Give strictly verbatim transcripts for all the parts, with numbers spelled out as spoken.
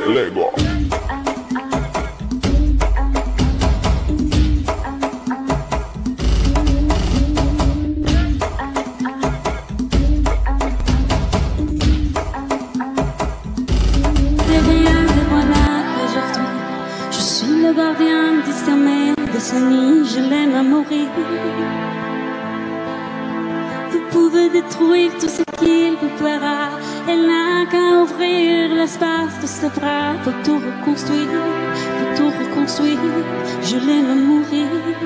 Lego. Le gardien discerné de sa nuit, je l'aime à mourir. Vous pouvez détruire tout ce qu'il vous plaira. Elle n'a qu'à ouvrir l'espace de ses bras pour tout reconstruire, pour tout reconstruire. Je l'aime à mourir.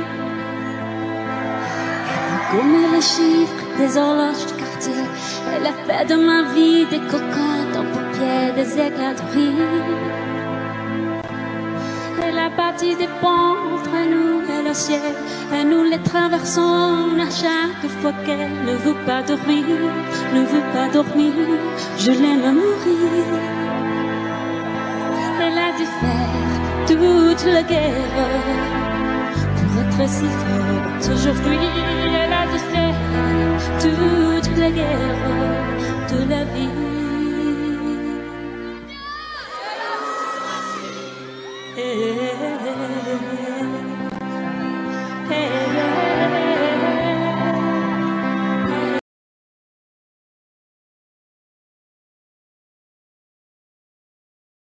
Comme les chiffres des horloges du quartier, elle a fait de ma vie des cocottes en paupières, des éclats de rire. La partie des ponts entre nous et le ciel, et nous les traversons à chaque fois qu'elle ne veut pas dormir, ne veut pas dormir. Je l'aime à mourir. Elle a dû faire toute la guerre pour être si forte aujourd'hui. Elle a dû faire toute la guerre de la vie.